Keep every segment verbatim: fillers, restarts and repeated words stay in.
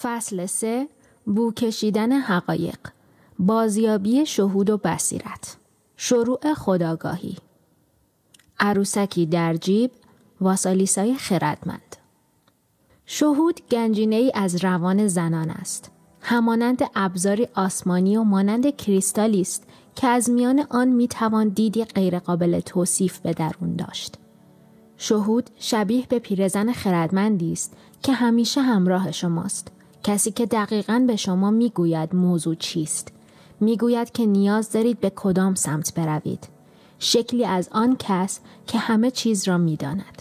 فصل سه، بو کشیدن حقایق، بازیابی شهود و بصیرت، شروع خودآگاهی. عروسکی در جیب، واسالیسای خردمند. شهود گنجینه ای از روان زنان است. همانند ابزاری آسمانی و مانند کریستالی است که از میان آن می توان دیدی غیر قابل توصیف به درون داشت. شهود شبیه به پیرزن خردمندی است که همیشه همراه شماست. کسی که دقیقاً به شما می گوید موضوع چیست. می گوید که نیاز دارید به کدام سمت بروید. شکلی از آن کس که همه چیز را می داند.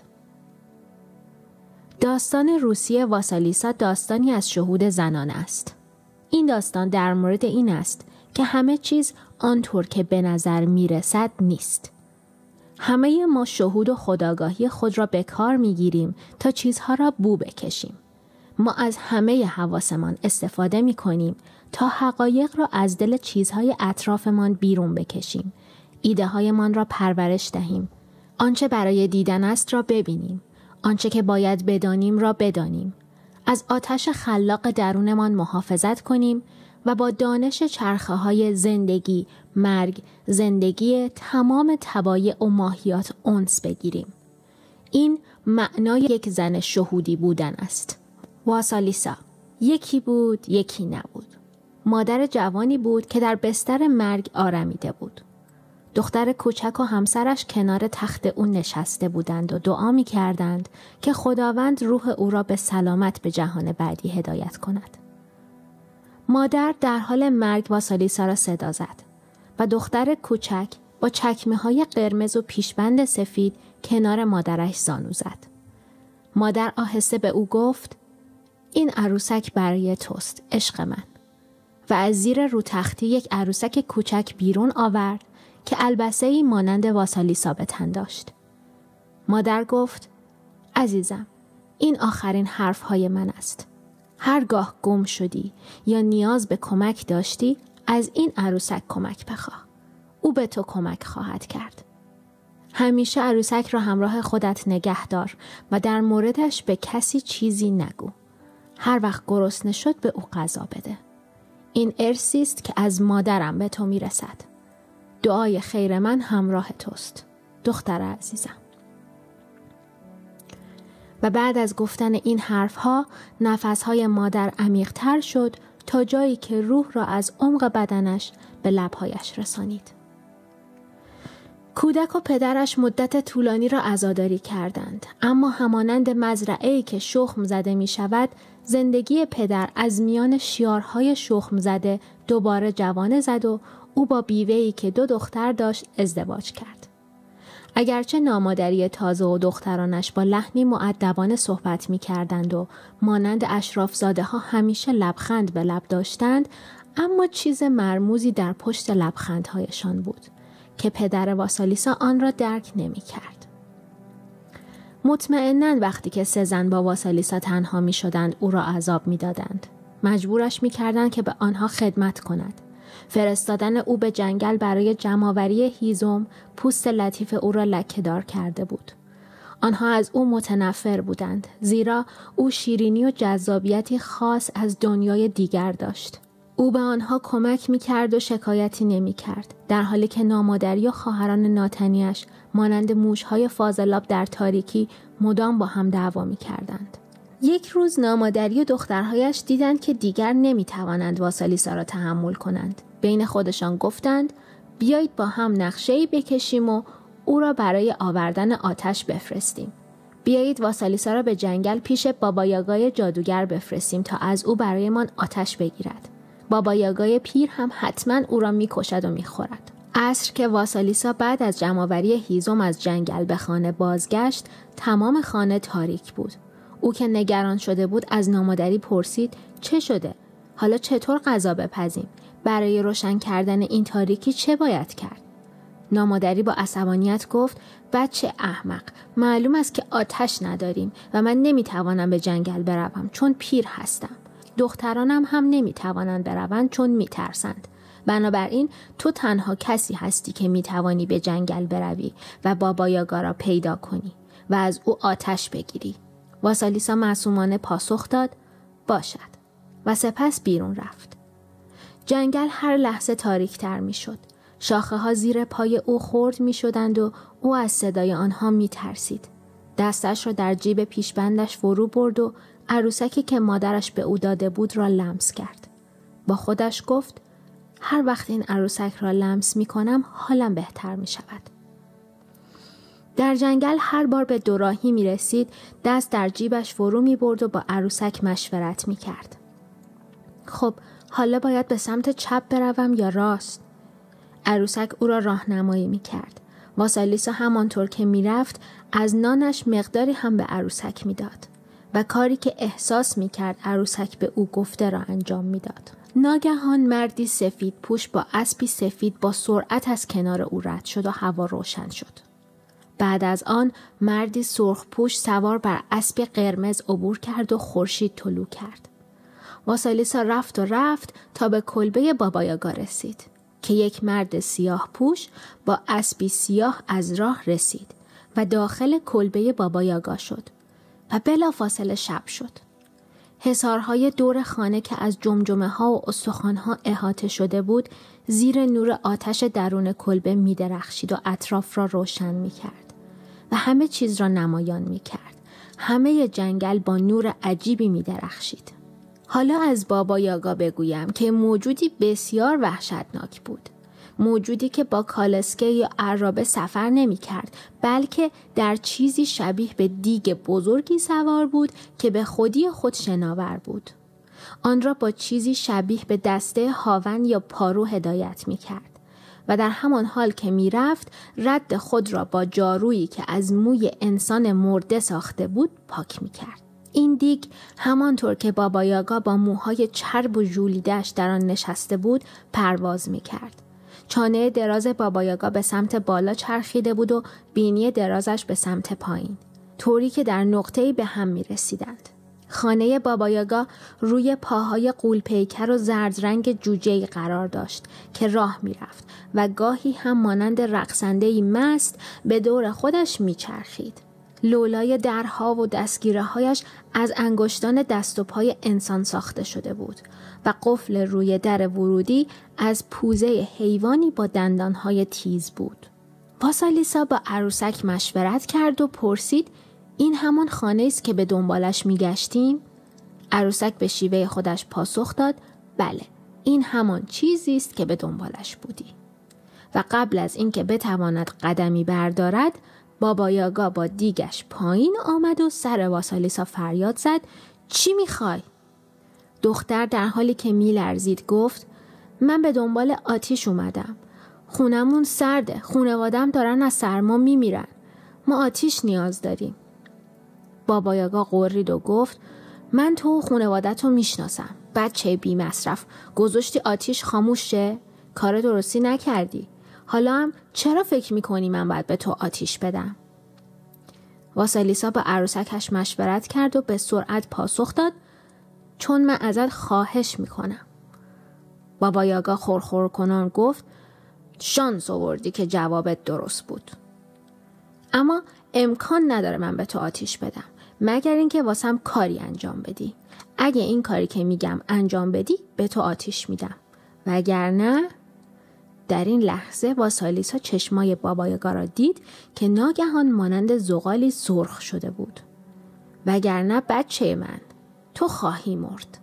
داستان روسیه واسالیسا داستانی از شهود زنان است. این داستان در مورد این است که همه چیز آنطور که به نظر می رسد نیست. همه ما شهود و خودآگاهی خود را به کار می گیریم تا چیزها را بو بکشیم. ما از همه حواسمان استفاده می کنیم تا حقایق را از دل چیزهای اطرافمان بیرون بکشیم. ایده هایمان را پرورش دهیم. آنچه برای دیدن است را ببینیم. آنچه که باید بدانیم را بدانیم. از آتش خلاق درونمان محافظت کنیم و با دانش چرخه های زندگی، مرگ، زندگی تمام طبایع و ماهیات انس بگیریم. این معنای یک زن شهودی بودن است. واسالیسا یکی بود، یکی نبود. مادر جوانی بود که در بستر مرگ آرمیده بود. دختر کوچک و همسرش کنار تخت او نشسته بودند و دعا می کردند که خداوند روح او را به سلامت به جهان بعدی هدایت کند. مادر در حال مرگ واسالیسا را صدا زد و دختر کوچک با چکمه های قرمز و پیشبند سفید کنار مادرش زانو زد. مادر آهسته به او گفت: این عروسک برای توست، عشق من. و از زیر رو تختی یک عروسک کوچک بیرون آورد که البسه‌ای مانند واسالیسا به تن داشت. مادر گفت: عزیزم، این آخرین حرفهای من است. هرگاه گم شدی یا نیاز به کمک داشتی، از این عروسک کمک بخواه. او به تو کمک خواهد کرد. همیشه عروسک را همراه خودت نگه دار و در موردش به کسی چیزی نگو. هر وقت گرسنه شد به او غذا بده. این ارثی است که از مادرم به تو میرسد. دعای خیر من همراه توست، دختر عزیزم. و بعد از گفتن این حرفها نفسهای مادر عمیق‌تر شد تا جایی که روح را از عمق بدنش به لبهایش رسانید. کودک و پدرش مدت طولانی را عزاداری کردند، اما همانند مزرعه‌ای که شخم زده می شود، زندگی پدر از میان شیارهای شخم زده دوباره جوانه زد و او با بیوه‌ای که دو دختر داشت ازدواج کرد. اگرچه نامادری تازه و دخترانش با لحنی مؤدبانه صحبت می کردند و مانند اشرافزاده ها همیشه لبخند به لب داشتند، اما چیز مرموزی در پشت لبخندهایشان بود که پدر واسالیسا آن را درک نمی کرد. مطمئناً وقتی که سه زن با واسالیسا تنها می شدند او را عذاب می دادند. مجبورش می کردند که به آنها خدمت کند. فرستادن او به جنگل برای جمع‌آوری هیزم پوست لطیف او را لکه‌دار کرده بود. آنها از او متنفر بودند، زیرا او شیرینی و جذابیتی خاص از دنیای دیگر داشت. او به آنها کمک می‌کرد و شکایتی نمی‌کرد، در حالی که نامادری و خواهران ناتنیش مانند موش‌های فاضلاب در تاریکی مدام با هم دعوا می‌کردند. یک روز نامادری و دخترهایش دیدند که دیگر نمی‌توانند واسالیسا را تحمل کنند. بین خودشان گفتند: بیایید با هم نقشه‌ای بکشیم و او را برای آوردن آتش بفرستیم. بیایید واسالیسا را به جنگل پیش بابا یاگای جادوگر بفرستیم تا از او برایمان آتش بگیرد. بابا یاگای پیر هم حتما او را می‌کشد و می‌خورد. عصر که واسالیسا بعد از جمع‌آوری هیزم از جنگل به خانه بازگشت، تمام خانه تاریک بود. او که نگران شده بود از نامادری پرسید: چه شده؟ حالا چطور غذا بپزیم؟ برای روشن کردن این تاریکی چه باید کرد؟ نامادری با عصبانیت گفت: بچه احمق، معلوم است که آتش نداریم و من نمیتوانم به جنگل بروم چون پیر هستم. دخترانم هم نمیتوانند بروند چون میترسند. بنابراین تو تنها کسی هستی که میتوانی به جنگل بروی و بابا یاگا را پیدا کنی و از او آتش بگیری. واسالیسا معصومانه پاسخ داد: باشد، و سپس بیرون رفت. جنگل هر لحظه تاریک تر می شد. شاخه ها زیر پای او خرد می شدند و او از صدای آنها می ترسید. دستش را در جیب پیشبندش فرو برد و عروسکی که مادرش به او داده بود را لمس کرد. با خودش گفت هر وقت این عروسک را لمس می کنم حالم بهتر می شود. در جنگل هر بار به دوراهی می رسید دست در جیبش فرو می برد و با عروسک مشورت می کرد. خب حالا باید به سمت چپ بروم یا راست؟ عروسک او را راهنمایی می کرد. واسالیسا همانطور که می رفت از نانش مقداری هم به عروسک می داد و کاری که احساس می کرد عروسک به او گفته را انجام می داد. ناگهان مردی سفید پوش با اسبی سفید با سرعت از کنار او رد شد و هوا روشن شد. بعد از آن مردی سرخ پوش سوار بر اسب قرمز عبور کرد و خورشید طلوع کرد. واسالیسا رفت و رفت تا به کلبه بابا یاگا رسید که یک مرد سیاه پوش با اسبی سیاه از راه رسید و داخل کلبه بابا یاگا شد و بلافاصله شب شد. حصارهای دور خانه که از جمجمه ها و استخوان ها احاطه شده بود زیر نور آتش درون کلبه می درخشید و اطراف را روشن می کرد و همه چیز را نمایان می کرد. همه جنگل با نور عجیبی می درخشید. حالا از بابا یاگا بگویم که موجودی بسیار وحشتناک بود. موجودی که با کالسکه یا عرابه سفر نمی کرد بلکه در چیزی شبیه به دیگ بزرگی سوار بود که به خودی خود شناور بود. آن را با چیزی شبیه به دسته هاون یا پارو هدایت می کرد و در همان حال که می رفت رد خود را با جارویی که از موی انسان مرده ساخته بود پاک می کرد. این دیگ همانطور که بابا یاگا با موهای چرب و ژولیده‌اش در آن نشسته بود پرواز می کرد. چانه دراز بابا یاگا به سمت بالا چرخیده بود و بینی درازش به سمت پایین، طوری که در نقطه‌ای به هم می رسیدند. خانه بابا یاگا روی پاهای غول‌پیکر و زرد رنگ جوجه‌ای قرار داشت که راه می رفت و گاهی هم مانند رقصنده‌ای مست به دور خودش می چرخید. لولای درها و دستگیره‌هایش از انگشتان دست و پای انسان ساخته شده بود و قفل روی در ورودی از پوزه حیوانی با دندانهای تیز بود. واسالیسا با عروسک مشورت کرد و پرسید این همان خانه است که به دنبالش میگشتیم؟ عروسک به شیوه خودش پاسخ داد بله، این همان چیزی است که به دنبالش بودی. و قبل از اینکه بتواند قدمی بردارد بابا یاگا با دیگش پایین آمد و سر واسالیسا فریاد زد چی میخوای؟ دختر در حالی که میلرزید گفت من به دنبال آتیش اومدم. خونمون سرده، خونوادم دارن از سرما میمیرن. ما آتیش نیاز داریم. بابا یاگا غرید و گفت من تو خونوادتو میشناسم. بچه بی مصرف گذاشتی آتیش خاموش شه؟ کار درستی نکردی. حالا هم چرا فکر میکنی من باید به تو آتیش بدم؟ واسالیسا با عروسکش مشورت کرد و به سرعت پاسخ داد چون من ازت خواهش میکنم. بابا یاگا خورخور کنان گفت شانس آوردی که جوابت درست بود. اما امکان نداره من به تو آتیش بدم مگر اینکه واسم کاری انجام بدی. اگه این کاری که میگم انجام بدی به تو آتیش میدم، وگرنه. در این لحظه واسالیسا چشمای بابا یاگا را دید که ناگهان مانند زغالی سرخ شده بود. وگرنه بچه من تو خواهی مرد.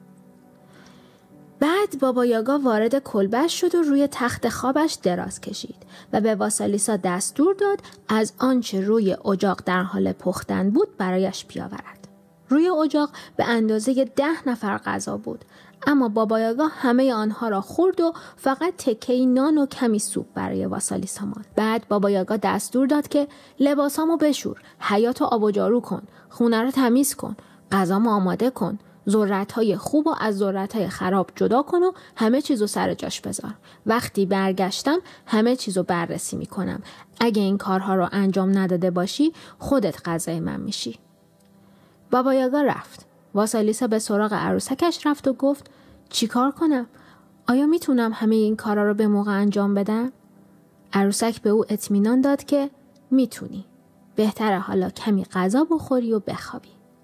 بعد بابا یاگا وارد کلبش شد و روی تخت خوابش دراز کشید و به واسالیسا دستور داد از آنچه روی اجاق در حال پختن بود برایش بیاورد. روی اجاق به اندازه ده نفر غذا بود، اما بابا یاگا همه آنها را خورد و فقط تکه‌ای نان و کمی سوپ برای واسالیسا ماند. بعد بابا یاگا دستور داد که لباسامو بشور، حیاطو آب و جارو کن، خونه رو تمیز کن، غذامو آماده کن، ذرت‌های خوب و از ذرت‌های خراب جدا کن و همه چیزو سر جاش بذار. وقتی برگشتم همه چیزو بررسی میکنم. اگه این کارها رو انجام نداده باشی خودت قضای من میشی. بابا یاگا رفت. واسالیسا به سراغ عروسکش رفت و گفت چی کار کنم؟ آیا میتونم همه این کارا رو به موقع انجام بدم؟ عروسک به او اطمینان داد که میتونی. بهتره حالا کمی غذا بخوری و بخوابی.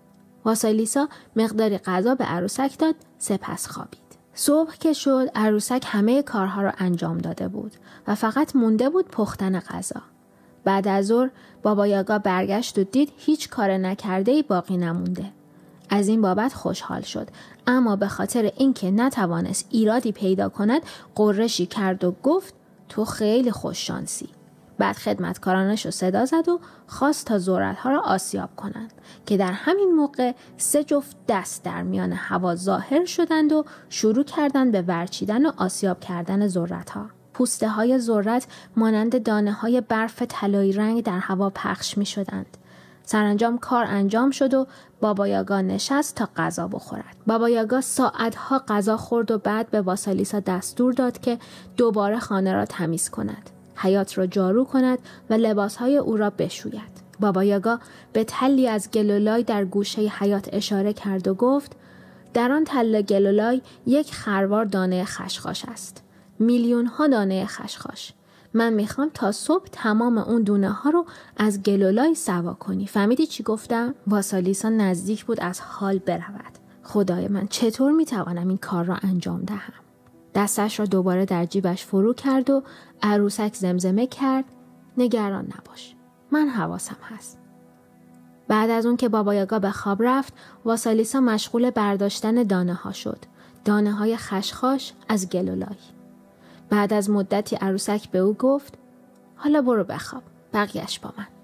واسالیسا مقداری غذا به عروسک داد، سپس خوابید. صبح که شد عروسک همه کارها را انجام داده بود و فقط مونده بود پختن غذا. بعد از ظهر بابا یاگا برگشت و دید هیچ کار نکرده‌ای باقی نمونده. از این بابت خوشحال شد، اما به خاطر اینکه نتوانست ایرادی پیدا کند غرشی کرد و گفت تو خیلی خوششانسی. بعد خدمتکارانش رو صدا زد و خواست تا ذرت‌ها را آسیاب کنند که در همین موقع سه جفت دست در میان هوا ظاهر شدند و شروع کردند به ورچیدن و آسیاب کردن ذرت‌ها. پوسته های ذرت مانند دانه های برف طلایی رنگ در هوا پخش می شدند. سرانجام کار انجام شد و بابا یاگا نشست تا غذا بخورد. بابا یاگا ساعتها غذا خورد و بعد به واسالیسا دستور داد که دوباره خانه را تمیز کند، حیاط را جارو کند و لباسهای او را بشوید. بابا یاگا به تلی از گلولای در گوشه حیاط اشاره کرد و گفت در آن تله گلولای یک خروار دانه خشخاش است. میلیون ها دانه خشخاش. من میخوام تا صبح تمام اون دونه ها رو از گلولای سوا کنی. فهمیدی چی گفتم؟ واسالیسا نزدیک بود از حال برود. خدای من، چطور میتوانم این کار را انجام دهم؟ دستش را دوباره در جیبش فرو کرد و عروسک زمزمه کرد نگران نباش، من حواسم هست. بعد از اون که بابا یاگا به خواب رفت، واسالیسا مشغول برداشتن دانه ها شد. دانه های خشخاش از گلولای. بعد از مدتی عروسک به او گفت حالا برو بخواب، بقیه‌اش با من.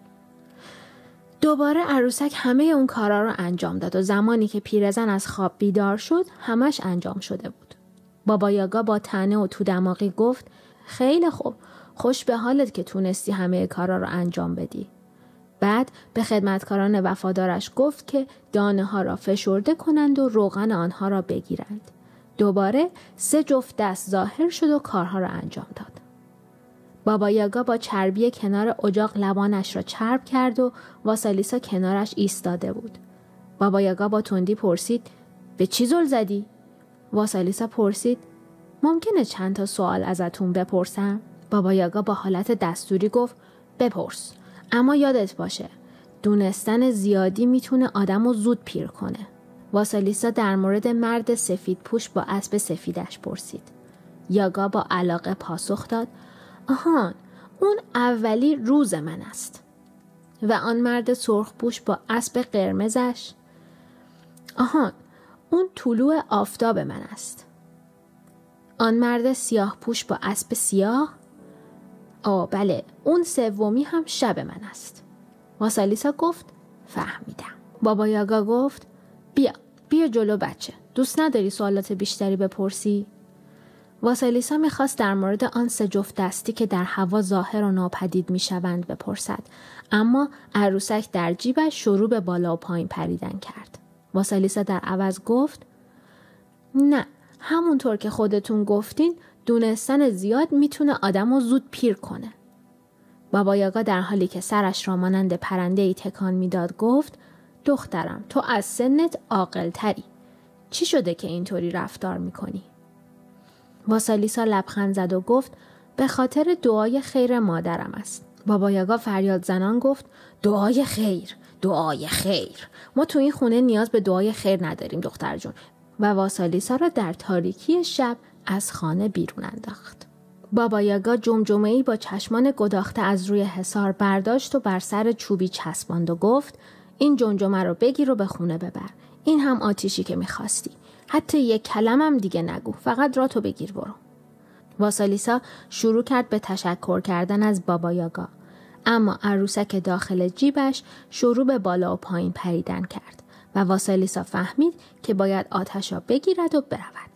دوباره عروسک همه اون کارا رو انجام داد و زمانی که پیرزن از خواب بیدار شد همش انجام شده بود. بابا یاگا با طعنه و تو دماغی گفت خیلی خوب، خوش به حالت که تونستی همه کارا رو انجام بدی. بعد به خدمتکاران وفادارش گفت که دانه ها را فشرده کنند و روغن آنها را بگیرند. دوباره سه جفت دست ظاهر شد و کارها را انجام داد. بابا یاگا با چربی کنار اجاق لبانش را چرب کرد و واسالیسا کنارش ایستاده بود. بابا یاگا با تندی پرسید به چی زل زدی؟ واسالیسا پرسید ممکنه چند تا سوال ازتون بپرسم؟ بابا یاگا با حالت دستوری گفت بپرس، اما یادت باشه دونستن زیادی میتونه آدمو زود پیر کنه. واسالیسا در مورد مرد سفید پوش با اسب سفیدش پرسید. یاگا با علاقه پاسخ داد آهان، اون اولی روز من است. و آن مرد سرخ پوش با اسب قرمزش؟ آهان، اون طلوع آفتاب من است. آن مرد سیاه پوش با اسب سیاه؟ آه بله، اون سومی هم شب من است. واسالیسا گفت فهمیدم. بابا یاگا گفت بیا بیا جلو بچه، دوست نداری سوالات بیشتری بپرسی؟ واسالیسا میخواست در مورد آن سه جفت دستی که در هوا ظاهر و ناپدید میشوند بپرسد، اما عروسک در جیبش شروع به بالا و پایین پریدن کرد. واسالیسا در عوض گفت نه، همونطور که خودتون گفتین دونستن زیاد میتونه آدمو زود پیر کنه. بابا یاگا در حالی که سرش را مانند پرنده‌ای تکان میداد گفت دخترم، تو از سنت عاقل‌تری. چی شده که اینطوری رفتار میکنی؟ واسالیسا لبخند زد و گفت به خاطر دعای خیر مادرم است. بابا یاگا فریاد زنان گفت دعای خیر، دعای خیر. ما تو این خونه نیاز به دعای خیر نداریم دختر جون. و واسالیسا را در تاریکی شب از خانه بیرون انداخت. بابا یاگا جمجمه‌ای با چشمان گداخته از روی حصار برداشت و بر سر چوبی چسباند و گفت این جمجمه رو بگیر و به خونه ببر. این هم آتیشی که میخواستی. حتی یک کلمم دیگه نگو، فقط راتو بگیر برو. واسالیسا شروع کرد به تشکر کردن از بابا یاگا، اما عروسک داخل جیبش شروع به بالا و پایین پریدن کرد و واسالیسا فهمید که باید آتش را بگیرد و برود.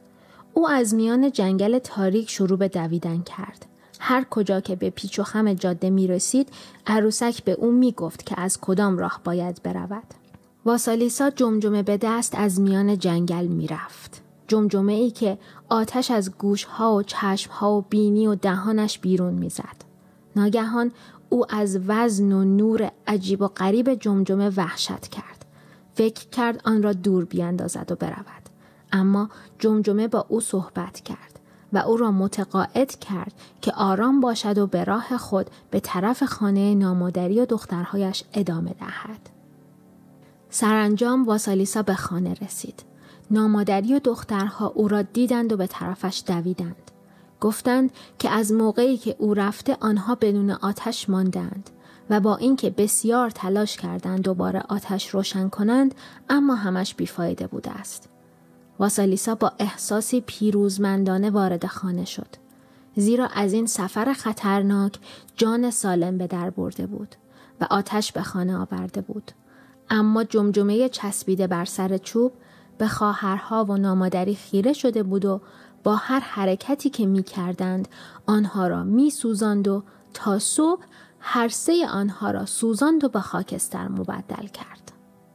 او از میان جنگل تاریک شروع به دویدن کرد. هر کجا که به پیچ و خم جاده می رسید، عروسک به او می گفت که از کدام راه باید برود. واسالیسا جمجمه به دست از میان جنگل می رفت. جمجمه ای که آتش از گوش ها و چشم ها و بینی و دهانش بیرون می زد. ناگهان او از وزن و نور عجیب و غریب جمجمه وحشت کرد. فکر کرد آن را دور بیاندازد و برود. اما جمجمه با او صحبت کرد و او را متقاعد کرد که آرام باشد و به راه خود به طرف خانه نامادری و دخترهایش ادامه دهد. سرانجام واسالیسا به خانه رسید. نامادری و دخترها او را دیدند و به طرفش دویدند. گفتند که از موقعی که او رفته آنها بدون آتش ماندند و با اینکه بسیار تلاش کردند دوباره آتش روشن کنند اما همش بیفایده بوده است. واسالیسا با احساسی پیروزمندانه وارد خانه شد. زیرا از این سفر خطرناک جان سالم به در برده بود و آتش به خانه آورده بود. اما جمجمه چسبیده بر سر چوب به خواهرها و نامادری خیره شده بود و با هر حرکتی که می کردند آنها را می سوزاند و تا صبح هر سه آنها را سوزاند و به خاکستر مبدل کرد.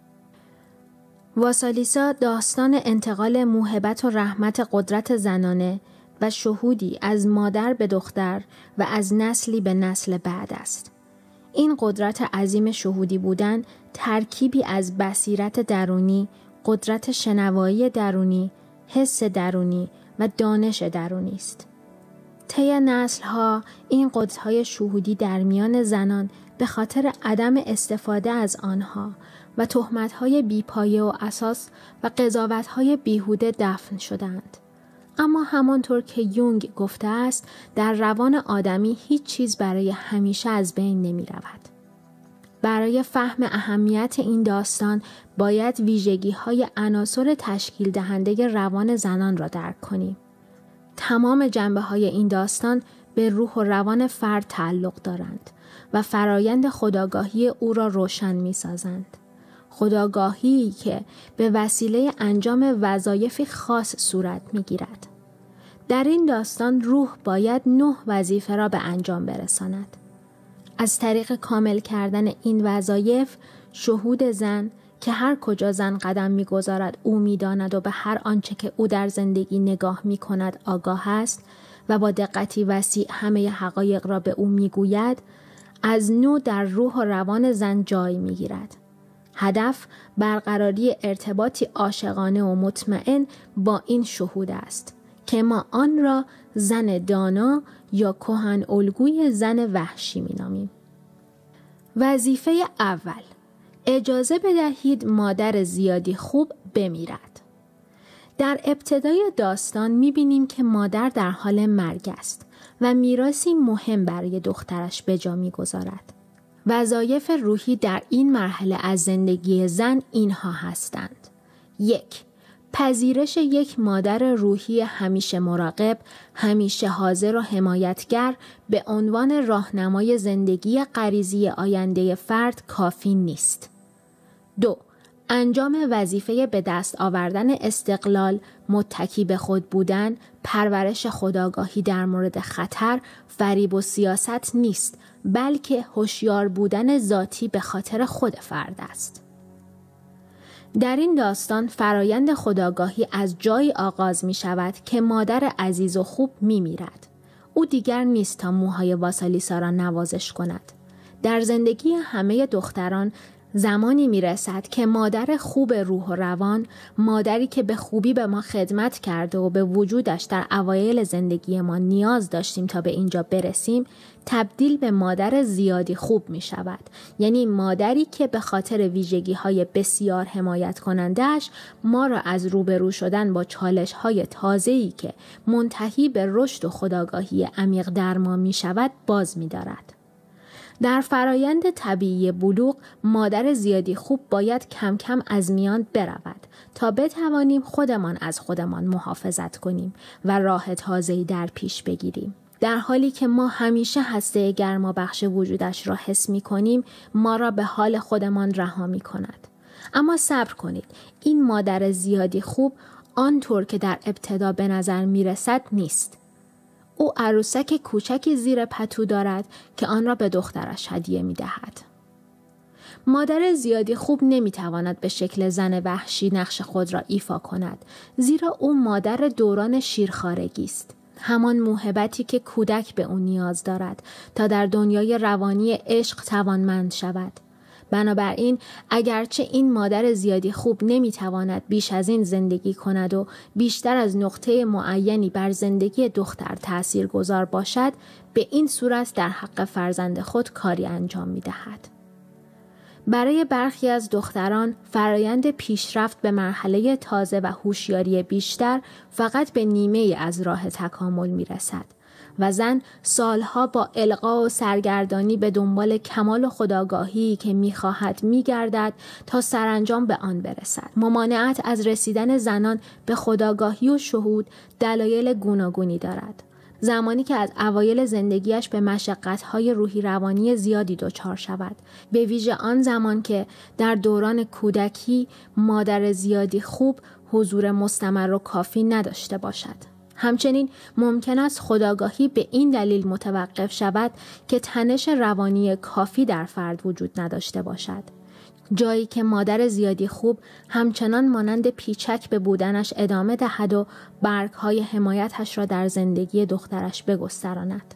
واسالیسا داستان انتقال موهبت و رحمت قدرت زنانه و شهودی از مادر به دختر و از نسلی به نسل بعد است. این قدرت عظیم شهودی بودن ترکیبی از بصیرت درونی، قدرت شنوایی درونی، حس درونی و دانش درونی است. طی نسل‌ها این قدرت‌های شهودی در میان زنان به خاطر عدم استفاده از آنها و تهمت‌های بی‌پایه و اساس و قضاوت‌های بیهوده دفن شدند. اما همانطور که یونگ گفته است در روان آدمی هیچ چیز برای همیشه از بین نمی رود. برای فهم اهمیت این داستان باید ویژگی های عناصر تشکیل دهنده روان زنان را درک کنیم. تمام جنبه های این داستان به روح و روان فرد تعلق دارند و فرایند خودآگاهی او را روشن می سازند. خودآگاهی که به وسیله انجام وظایفی خاص صورت می گیرد. در این داستان روح باید نه وظیفه را به انجام برساند. از طریق کامل کردن این وظایف، شهود زن که هر کجا زن قدم می گذارد او می داند و به هر آنچه که او در زندگی نگاه می کند آگاه است و با دقتی وسیع همه حقایق را به او می گوید، از نو در روح و روان زن جای می گیرد. هدف برقراری ارتباطی عاشقانه و مطمئن با این شهود است که ما آن را زن دانا یا کهن الگوی زن وحشی می نامیم. وظیفه اول، اجازه بدهید مادر زیادی خوب بمیرد. در ابتدای داستان می بینیم که مادر در حال مرگ است و میراثی مهم برای دخترش به جا می گذارد. وظایف روحی در این مرحله از زندگی زن اینها هستند. یک، پذیرش یک مادر روحی همیشه مراقب، همیشه حاضر و حمایتگر به عنوان راهنمای زندگی غریزی آینده فرد کافی نیست. دو، انجام وظیفه به دست آوردن استقلال، متکی به خود بودن، پرورش خودآگاهی در مورد خطر، فریب و سیاست نیست، بلکه هوشیار بودن ذاتی به خاطر خود فرد است. در این داستان فرایند خودآگاهی از جایی آغاز می شود که مادر عزیز و خوب می میرد. او دیگر نیست تا موهای واسالیسا را نوازش کند. در زندگی همه دختران زمانی می رسد که مادر خوب روح و روان، مادری که به خوبی به ما خدمت کرده و به وجودش در اوایل زندگی ما نیاز داشتیم تا به اینجا برسیم، تبدیل به مادر زیادی خوب می شود. یعنی مادری که به خاطر ویژگی های بسیار حمایت کنندهش ما را از روبرو شدن با چالش های تازه‌ای که منتهی به رشد و خودآگاهی عمیق در ما می شود باز می دارد. در فرایند طبیعی بلوغ مادر زیادی خوب باید کم کم از میان برود تا بتوانیم خودمان از خودمان محافظت کنیم و راه تازه‌ای در پیش بگیریم. در حالی که ما همیشه هسته گرما بخش وجودش را حس می کنیم، ما را به حال خودمان رها می کند. اما صبر کنید، این مادر زیادی خوب آنطور که در ابتدا به نظر می رسد نیست. او عروسک کوچکی زیر پتو دارد که آن را به دخترش هدیه می دهد. مادر زیادی خوب نمی تواند به شکل زن وحشی نقش خود را ایفا کند، زیرا او مادر دوران شیرخوارگی است. همان موهبتی که کودک به او نیاز دارد تا در دنیای روانی عشق توانمند شود. بنابراین اگرچه این مادر زیادی خوب نمیتواند بیش از این زندگی کند و بیشتر از نقطه معینی بر زندگی دختر تأثیر گذار باشد، به این صورت در حق فرزند خود کاری انجام میدهد. برای برخی از دختران فرایند پیشرفت به مرحله تازه و هوشیاری بیشتر فقط به نیمه از راه تکامل میرسد و زن سالها با القا و سرگردانی به دنبال کمال و خودآگاهی که میخواهد میگردد تا سرانجام به آن برسد. ممانعت از رسیدن زنان به خودآگاهی و شهود دلایل گوناگونی دارد. زمانی که از اوایل زندگیش به مشقت‌های روحی روانی زیادی دچار شود، به ویژه آن زمان که در دوران کودکی مادر زیادی خوب حضور مستمر و کافی نداشته باشد. همچنین ممکن است خودآگاهی به این دلیل متوقف شود که تنش روانی کافی در فرد وجود نداشته باشد. جایی که مادر زیادی خوب همچنان مانند پیچک به بودنش ادامه دهد و برگ‌های حمایتش را در زندگی دخترش بگستراند.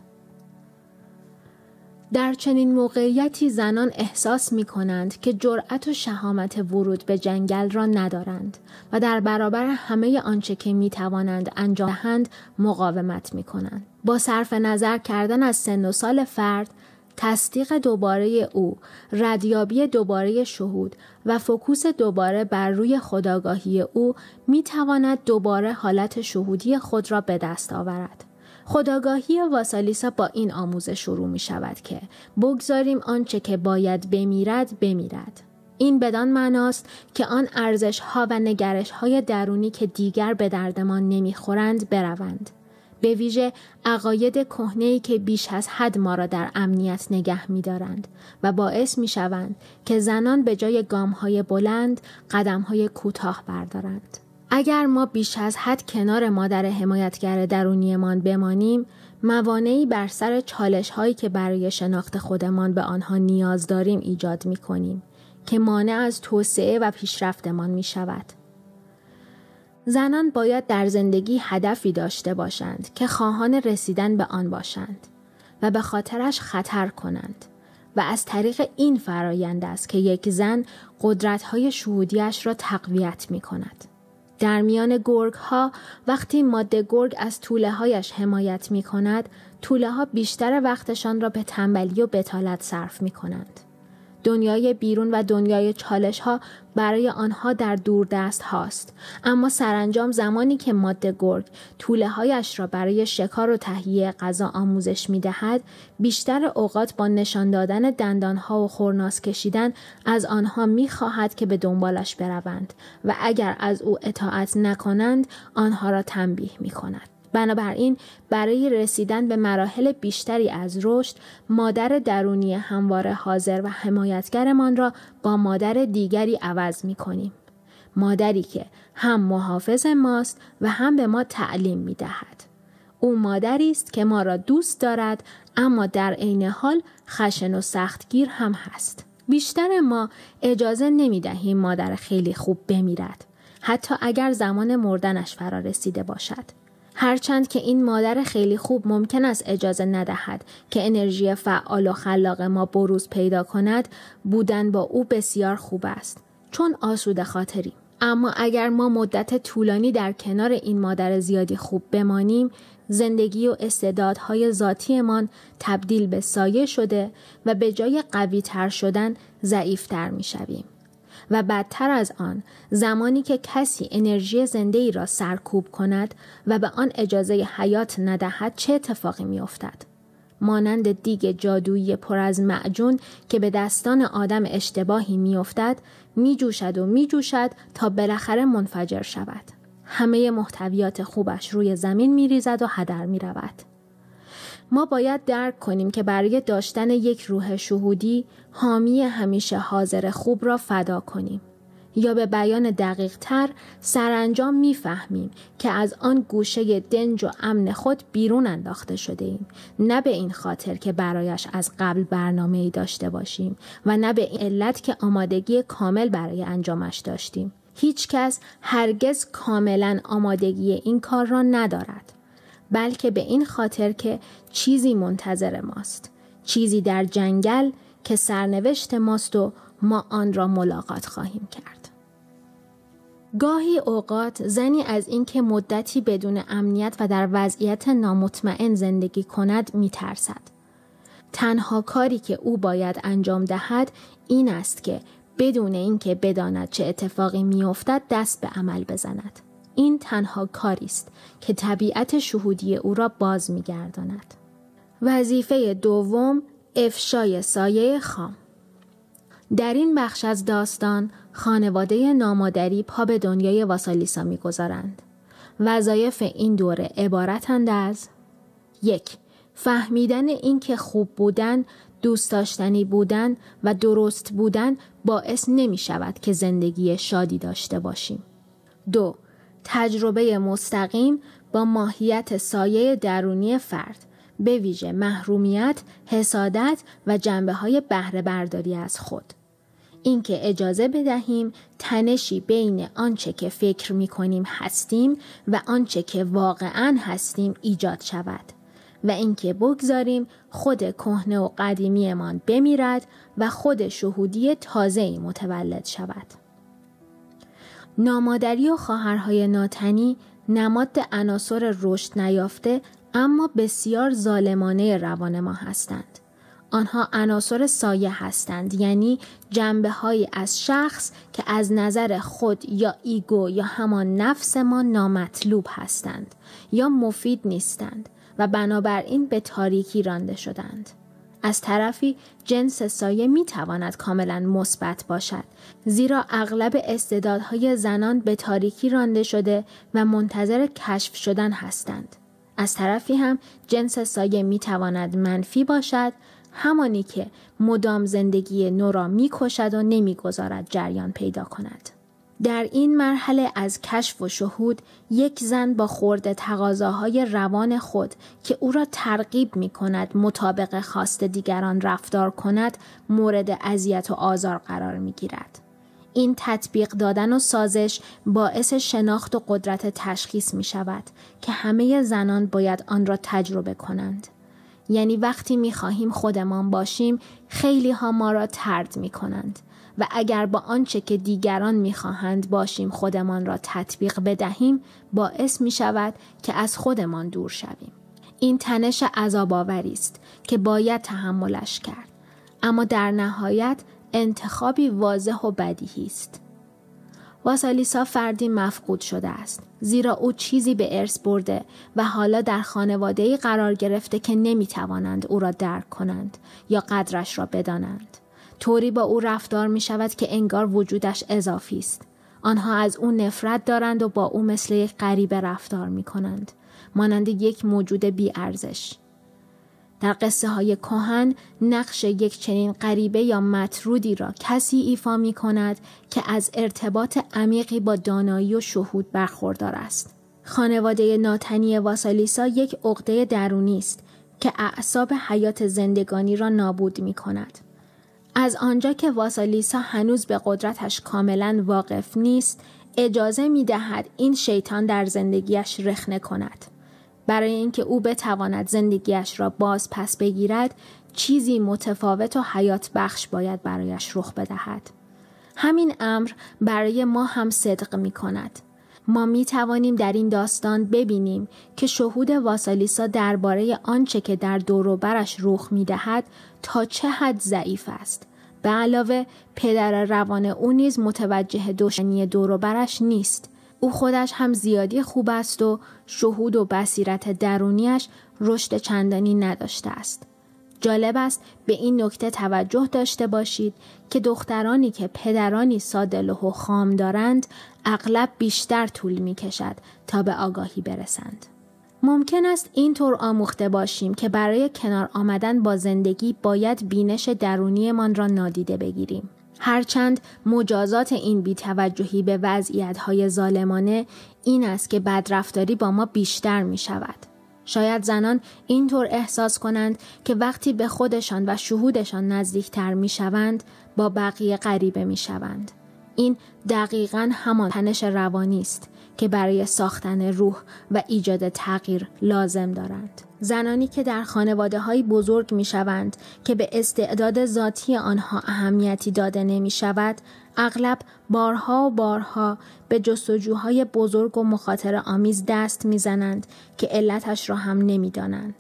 در چنین موقعیتی زنان احساس می کنند که جرأت و شهامت ورود به جنگل را ندارند و در برابر همه آنچه که می توانند انجام دهند مقاومت می کنند. با صرف نظر کردن از سن و سال فرد، تصدیق دوباره او، ردیابی دوباره شهود و فوکوس دوباره بر روی خودآگاهی او می تواند دوباره حالت شهودی خود را به دست آورد. خودآگاهی واسالیسا با این آموزش شروع می شود که بگذاریم آنچه که باید بمیرد بمیرد. این بدان معناست که آن ارزش‌ها و نگرش‌های درونی که دیگر به دردمان نمی‌خورند بروند. به ویژه عقاید کهنه‌ای که بیش از حد ما را در امنیت نگه می‌دارند و باعث می‌شوند که زنان به جای گام‌های بلند قدم‌های کوتاه بردارند. اگر ما بیش از حد کنار مادر حمایتگر درونیمان بمانیم، موانعی بر سر چالش‌هایی که برای شناخت خودمان به آنها نیاز داریم ایجاد می‌کنیم که مانع از توسعه و پیشرفتمان می‌شود. زنان باید در زندگی هدفی داشته باشند که خواهان رسیدن به آن باشند و به خاطرش خطر کنند و از طریق این فرایند است که یک زن قدرت‌های شهودیش را تقویت می‌کند. در میان گرگ‌ها وقتی ماده گرگ از توله‌هایش حمایت می‌کند، توله‌ها بیشتر وقتشان را به تنبلی و بتالت صرف می‌کنند. دنیای بیرون و دنیای چالش ها برای آنها در دوردست هاست، اما سرانجام زمانی که ماده گرگ توله هایش را برای شکار و تهیه غذا آموزش می دهد، بیشتر اوقات با نشان دادن دندان ها و خورناس کشیدن از آنها می خواهد که به دنبالش بروند و اگر از او اطاعت نکنند آنها را تنبیه می کند. بنابراین برای رسیدن به مراحل بیشتری از رشد، مادر درونی همواره حاضر و حمایتگرمان را با مادر دیگری عوض می کنیم. مادری که هم محافظ ماست و هم به ما تعلیم می دهد. او مادری است که ما را دوست دارد، اما در عین حال خشن و سختگیر هم هست. بیشتر ما اجازه نمی دهیم مادر خیلی خوب بمیرد، حتی اگر زمان مردنش فرا رسیده باشد. هرچند که این مادر خیلی خوب ممکن است اجازه ندهد که انرژی فعال و خلاق ما بروز پیدا کند، بودن با او بسیار خوب است، چون آسوده خاطریم. اما اگر ما مدت طولانی در کنار این مادر زیادی خوب بمانیم، زندگی و استعدادهای ذاتیمان تبدیل به سایه شده و به جای قوی تر شدن ضعیفتر می شویم. و بدتر از آن، زمانی که کسی انرژی زنده‌ای را سرکوب کند و به آن اجازه حیات ندهد چه اتفاقی می افتد؟ مانند دیگ جادویی پر از معجون که به دستان آدم اشتباهی می افتد، می جوشد و می جوشد تا بالاخره منفجر شود. همه محتویات خوبش روی زمین می ریزد و هدر می رود. ما باید درک کنیم که برای داشتن یک روح شهودی حامی همیشه حاضر خوب را فدا کنیم، یا به بیان دقیق تر سرانجام میفهمیم که از آن گوشه دنج و امن خود بیرون انداخته شده ایم، نه به این خاطر که برایش از قبل برنامه‌ای داشته باشیم و نه به این علت که آمادگی کامل برای انجامش داشتیم. هیچ کس هرگز کاملا آمادگی این کار را ندارد، بلکه به این خاطر که چیزی منتظر ماست، چیزی در جنگل که سرنوشت ماست و ما آن را ملاقات خواهیم کرد. گاهی اوقات زنی از اینکه مدتی بدون امنیت و در وضعیت نامطمئن زندگی کند می‌ترسد. تنها کاری که او باید انجام دهد این است که بدون اینکه بداند چه اتفاقی میافتد دست به عمل بزند. این تنها کاری است که طبیعت شهودی او را باز می‌گرداند. وظیفه دوم، افشای سایه خام. در این بخش از داستان خانواده نامادری پا به دنیای واسالیسا می‌گذارند. وظایف این دوره عبارتند از: یک، فهمیدن این که خوب بودن، دوست داشتنی بودن و درست بودن باعث نمی شود که زندگی شادی داشته باشیم. دو، تجربه مستقیم با ماهیت سایه درونی فرد، به ویژه محرومیت، حسادت و جنبه‌های بهره برداری از خود. اینکه اجازه بدهیم تنشی بین آنچه که فکر می‌کنیم هستیم و آنچه که واقعاً هستیم ایجاد شود و اینکه بگذاریم خود کهنه و قدیمیمان بمیرد و خود شهودی تازه‌ای متولد شود. نامادری و خواهرهای ناتنی نماد عناصر رشد نیافته اما بسیار ظالمانه روان ما هستند. آنها عناصر سایه هستند، یعنی جنبه‌هایی از شخص که از نظر خود یا ایگو یا همان نفس ما نامطلوب هستند یا مفید نیستند و بنابراین به تاریکی رانده شدند. از طرفی جنس سایه می تواند کاملا مثبت باشد، زیرا اغلب استعدادهای زنان به تاریکی رانده شده و منتظر کشف شدن هستند. از طرفی هم جنس سایه می تواند منفی باشد، همانی که مدام زندگی نو را می کشد و نمی گذارد جریان پیدا کند. در این مرحله از کشف و شهود، یک زن با خورده تقاضاهای روان خود که او را ترغیب می کند مطابق خواست دیگران رفتار کند، مورد اذیت و آزار قرار می گیرد. این تطبیق دادن و سازش باعث شناخت و قدرت تشخیص می شود که همه زنان باید آن را تجربه کنند. یعنی وقتی می خواهیم خودمان باشیم، خیلی ها ما را طرد می کنند و اگر با آنچه که دیگران می خواهند باشیم خودمان را تطبیق بدهیم، باعث می شود که از خودمان دور شویم. این تنش عذاب‌آوری است که باید تحملش کرد، اما در نهایت انتخابی واضح و بدیهی است. واسالیسا فردی مفقود شده است، زیرا او چیزی به ارث برده و حالا در خانواده‌ای قرار گرفته که نمی‌توانند او را درک کنند یا قدرش را بدانند. طوری با او رفتار می شود که انگار وجودش اضافی است. آنها از او نفرت دارند و با او مثل یک غریبه رفتار می کنند، مانند یک موجود بی ارزش. در قصه های کهن نقش یک چنین غریبه یا مطرودی را کسی ایفا می کند که از ارتباط عمیقی با دانایی و شهود برخوردار است. خانواده ناتنی واسالیسا یک عقده درونی است که اعصاب حیات زندگانی را نابود می کند. از آنجا که واسالیسا هنوز به قدرتش کاملا واقف نیست، اجازه می دهد این شیطان در زندگیش رخنه کند. برای اینکه او بتواند زندگیش را باز پس بگیرد، چیزی متفاوت و حیات بخش باید برایش رخ بدهد. همین امر برای ما هم صدق می کند. ما می توانیم در این داستان ببینیم که شهود واسالیسا درباره آنچه که در دور و برش رخ می دهد تا چه حد ضعیف است. به علاوه پدر روان او نیز متوجه دشمنی دور و برش نیست. او خودش هم زیادی خوب است و شهود و بصیرت درونیش رشد چندانی نداشته است. جالب است به این نکته توجه داشته باشید که دخترانی که پدرانی ساده‌لوح و خام دارند اغلب بیشتر طول می کشد تا به آگاهی برسند. ممکن است اینطور آموخته باشیم که برای کنار آمدن با زندگی باید بینش درونیمان را نادیده بگیریم. هرچند مجازات این بی‌توجهی به وضعیت‌های ظالمانه این است که بدرفتاری با ما بیشتر می شود. شاید زنان اینطور احساس کنند که وقتی به خودشان و شهودشان نزدیکتر می شوند با بقیه غریبه می شوند. این دقیقاً همان تنش روانی است که برای ساختن روح و ایجاد تغییر لازم دارند. زنانی که در خانواده‌های بزرگ می‌شوند که به استعداد ذاتی آنها اهمیتی داده نمی‌شود، اغلب بارها و بارها به جستجوهای بزرگ و مخاطره آمیز دست می‌زنند که علتش را هم نمی‌دانند.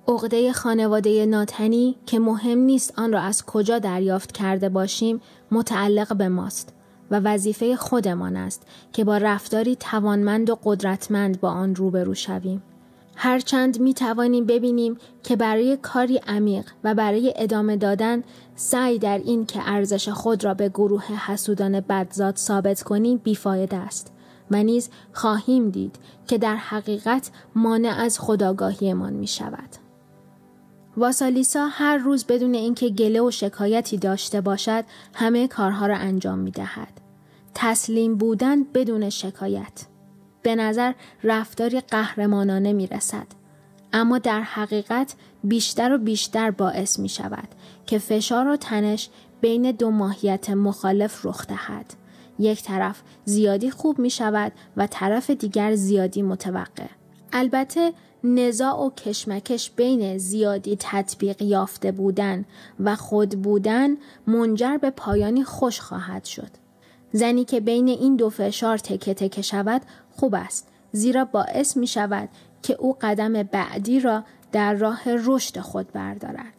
عقده خانواده ناتنی که مهم نیست آن را از کجا دریافت کرده باشیم متعلق به ماست و وظیفه خودمان است که با رفتاری توانمند و قدرتمند با آن روبرو شویم. هرچند می توانیم ببینیم که برای کاری عمیق و برای ادامه دادن سعی در این که ارزش خود را به گروه حسودان بدزاد ثابت کنیم بیفایده است و نیز خواهیم دید که در حقیقت مانع از خودآگاهیمان می شود. واسالیسا هر روز بدون اینکه گله و شکایتی داشته باشد همه کارها را انجام می دهد. تسلیم بودن بدون شکایت. به نظر رفتاری قهرمانانه می رسد. اما در حقیقت بیشتر و بیشتر باعث می شود که فشار و تنش بین دو ماهیت مخالف رخ دهد. یک طرف زیادی خوب می شود و طرف دیگر زیادی متوقع. البته نزاع و کشمکش بین زیادی تطبیق یافته بودن و خود بودن منجر به پایانی خوش خواهد شد. زنی که بین این دو فشار تکه تکه شود خوب است، زیرا باعث می شود که او قدم بعدی را در راه رشد خود بردارد.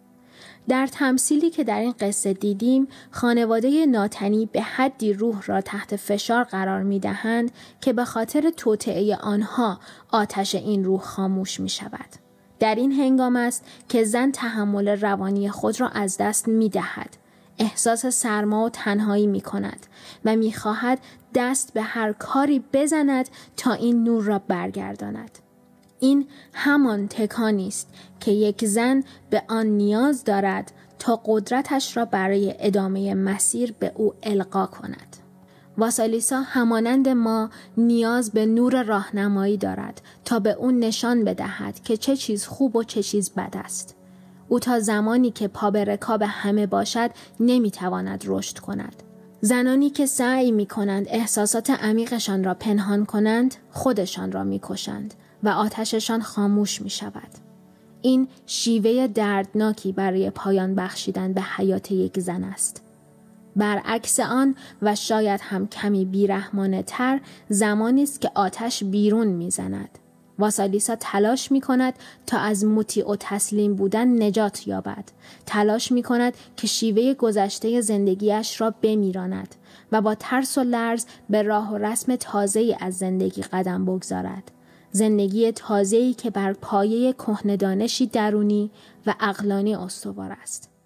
در تمثیلی که در این قصه دیدیم، خانواده ناتنی به حدی روح را تحت فشار قرار می دهند که به خاطر توطئه آنها آتش این روح خاموش می شود. در این هنگام است که زن تحمل روانی خود را از دست می دهد. احساس سرما و تنهایی می کند و می خواهد دست به هر کاری بزند تا این نور را برگرداند. این همان تکانی است که یک زن به آن نیاز دارد تا قدرتش را برای ادامه مسیر به او القا کند. واسالیسا همانند ما نیاز به نور راهنمایی دارد تا به او نشان بدهد که چه چیز خوب و چه چیز بد است. او تا زمانی که پا به رکاب همه باشد نمیتواند رشد کند. زنانی که سعی می کنند احساسات عمیقشان را پنهان کنند خودشان را می کشند و آتششان خاموش می شود. این شیوه دردناکی برای پایان بخشیدن به حیات یک زن است. برعکس آن و شاید هم کمی بیرحمانه تر زمانی است که آتش بیرون می زند. واسالیسا تلاش می کند تا از مطیع و تسلیم بودن نجات یابد. تلاش می کند که شیوه گذشته زندگیش را بمیراند و با ترس و لرز به راه و رسم تازه‌ای از زندگی قدم بگذارد. زندگی تازه‌ای که بر پایه کهنه دانشی درونی و عقلانی استوار است.